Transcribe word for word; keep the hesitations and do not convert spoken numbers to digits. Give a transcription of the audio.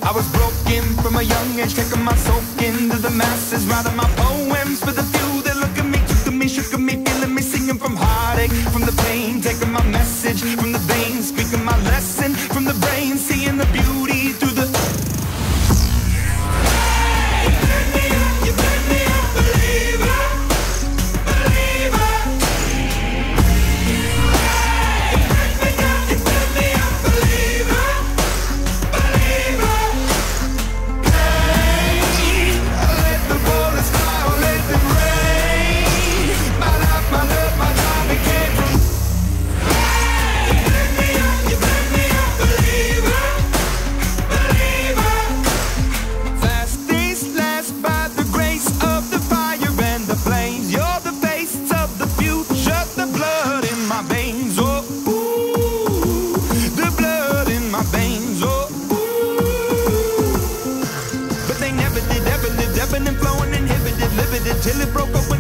I was broken from a young age, taking my soak into the masses, writing my poems for the few that look at me, took at me, shook at me, feeling me, singing from heartache, from the pain, taking my message from the veins, speaking my lesson from the brain, seeing the beauty through the till it broke up.